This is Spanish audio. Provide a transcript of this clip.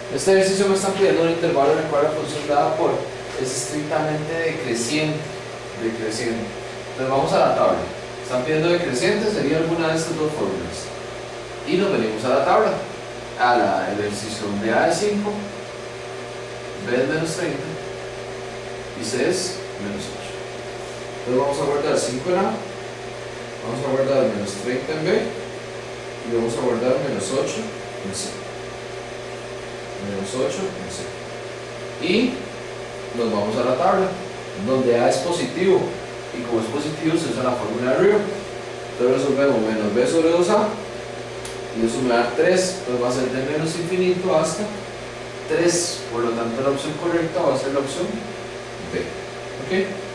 Este ejercicio me está pidiendo un intervalo en el cual la función dada por es estrictamente decreciente. Entonces vamos a la tabla. Están pidiendo decreciente, sería alguna de estas dos fórmulas. Y nos venimos a la tabla. El ejercicio donde A es 5, B es menos 30 y C es menos 8. Entonces vamos a guardar 5 en A, vamos a guardar menos 30 en B y vamos a guardar menos 8 en C. Menos 8 en C. Y nos vamos a la tabla donde A es positivo y como es positivo se usa la fórmula de arriba. Entonces resolvemos menos B sobre 2A y eso me va a dar 3, entonces va a ser de menos infinito hasta 3, por lo tanto la opción correcta va a ser la opción B. ¿Ok?